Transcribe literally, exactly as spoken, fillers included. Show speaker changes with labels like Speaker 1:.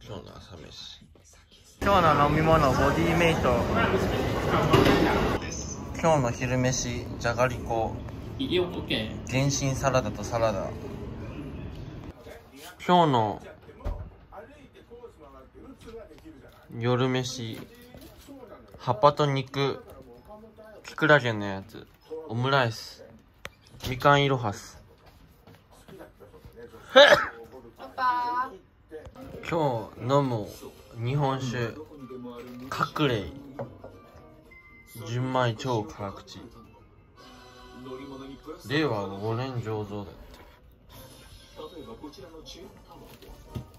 Speaker 1: 今日の朝飯。
Speaker 2: 今日の飲み物ボディメイト。今日の昼飯じゃがりこ、原神サラダとサラダ。今日の夜飯葉っぱと肉、キクラゲのやつ、オムライス、みかんいろはす。今日飲む日本酒カレイ純米超辛口、令和ごねん醸造だって。